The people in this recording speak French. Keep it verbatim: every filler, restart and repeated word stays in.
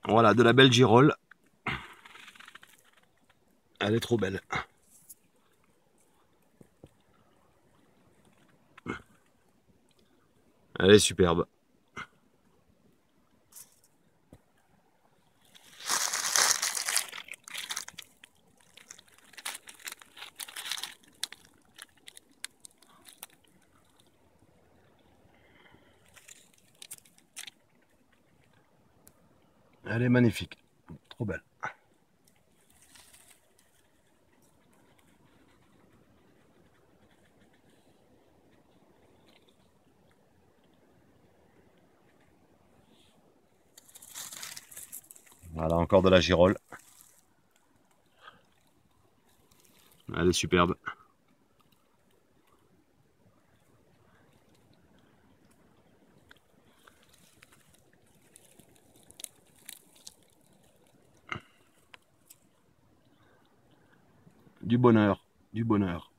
Voilà, de la belle girole. Elle est trop belle. Elle est superbe. Elle est magnifique. Trop belle. Voilà, encore de la girole. Elle est superbe. Du bonheur, du bonheur.